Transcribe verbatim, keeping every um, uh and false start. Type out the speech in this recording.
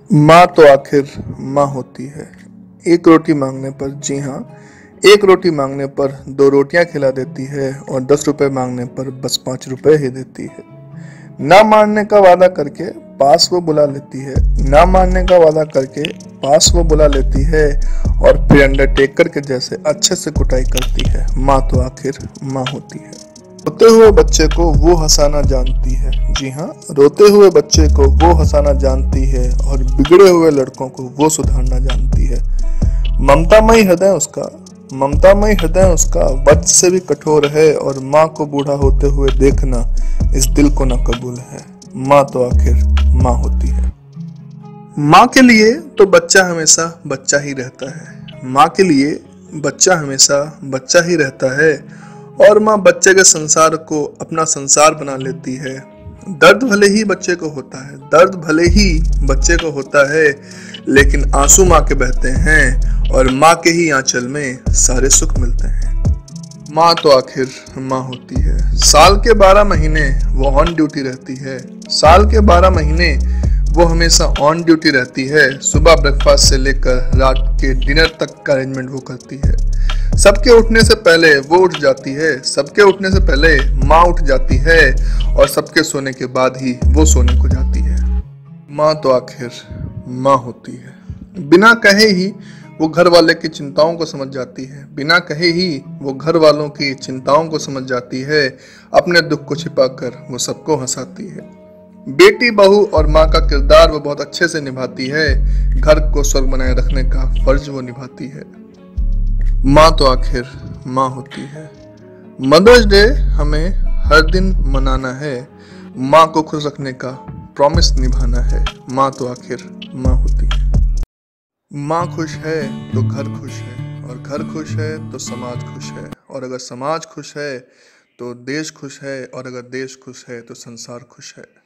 माँ तो आखिर माँ होती है। एक रोटी मांगने पर, जी हाँ, एक रोटी मांगने पर दो रोटियां खिला देती है और दस रुपए मांगने पर बस पाँच रुपए ही देती है। ना मानने का वादा करके पास वो बुला लेती है, ना मानने का वादा करके पास वो बुला लेती है और फिर अंडरटेकर के जैसे अच्छे से कुटाई करती है। माँ तो आखिर माँ होती है। रोते हुए बच्चे को वो हंसाना जानती है, जी हाँ, रोते हुए बच्चे को वो हंसाना जानती है और बिगड़े हुए लड़कों को वो सुधारना जानती है। ममतामयी हृदय उसका ममतामयी हृदय उसका वज्र से भी कठोर है और माँ को बूढ़ा होते हुए देखना इस दिल को न कबूल है। माँ तो आखिर माँ होती है। माँ के लिए तो बच्चा हमेशा बच्चा ही रहता है। माँ के लिए बच्चा हमेशा बच्चा ही रहता है और माँ बच्चे के संसार को अपना संसार बना लेती है। दर्द भले ही बच्चे को होता है दर्द भले ही बच्चे को होता है लेकिन आंसू माँ के बहते हैं और माँ के ही आंचल में सारे सुख मिलते हैं। माँ तो आखिर माँ होती है। साल के बारह महीने वो ऑन ड्यूटी रहती है। साल के बारह महीने वो हमेशा ऑन ड्यूटी रहती है। सुबह ब्रेकफास्ट से लेकर रात के डिनर तक का अरेंजमेंट वो करती है। सबके उठने से पहले वो उठ जाती है। सबके उठने से पहले माँ उठ जाती है और सबके सोने के बाद ही वो सोने को जाती है। माँ तो आखिर माँ होती है। बिना कहे ही वो घर वाले की चिंताओं को समझ जाती है। बिना कहे ही वो घर वालों की चिंताओं को समझ जाती है। अपने दुख को छिपाकर वो सबको हंसाती है। बेटी, बहू और माँ का किरदार वो बहुत अच्छे से निभाती है। घर को स्वर्ग बनाए रखने का फर्ज वो निभाती है। माँ तो आखिर माँ होती है। मदर्स डे हमें हर दिन मनाना है। माँ को खुश रखने का प्रॉमिस निभाना है। माँ तो आखिर माँ होती है। माँ खुश है तो घर खुश है और घर खुश है तो समाज खुश है और अगर समाज खुश है तो देश खुश है और अगर देश खुश है तो संसार खुश है।